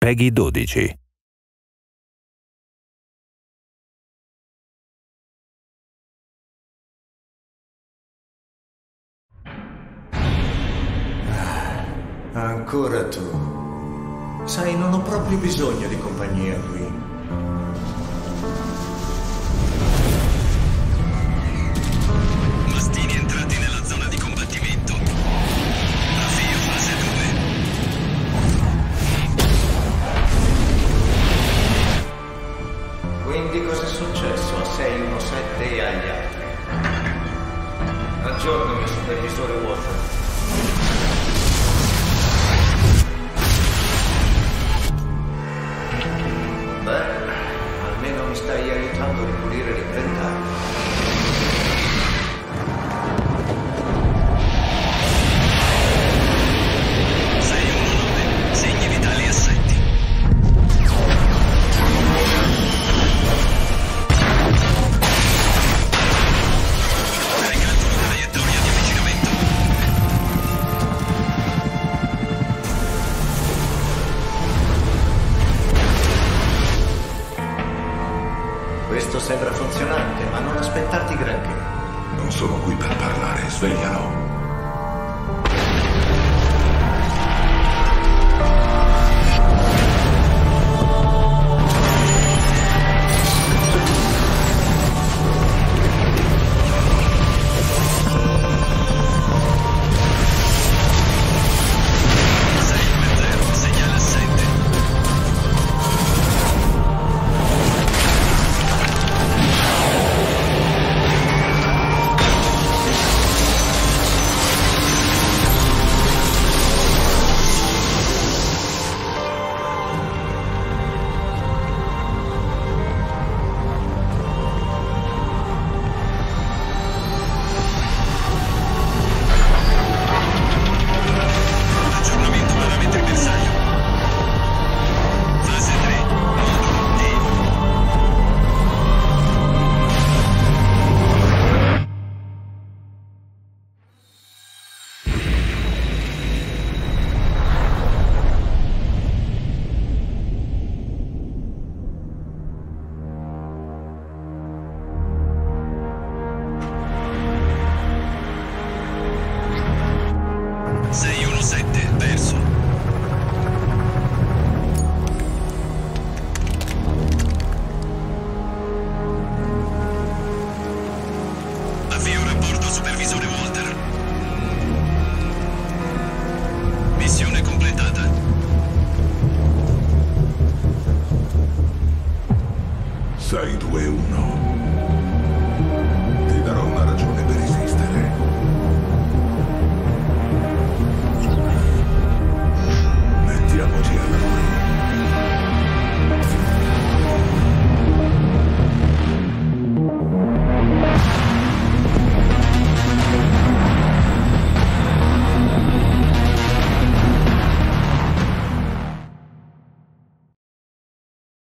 PEGI 12. Ancora tu. Sai, non ho proprio bisogno di compagnia qui. Mastini entrati nella zona di combattimento. Avvio fase 2. Quindi cosa è successo a 617 e agli altri? Aggiornami, supervisore Walter. Almeno mi stai aiutando a ripulire l'inventario. segni vitali assenti. Ricalcolo traiettoria di avvicinamento. Questo sembra funzionante, ma non aspettarti granché. Non sono qui per parlare, sveglialo. Segnale assente. Aggiornamento parametri bersaglio. Fase 3. Modulo D. Sei 1-7, perso. Avvio rapporto supervisore Walter. Missione completata. 621.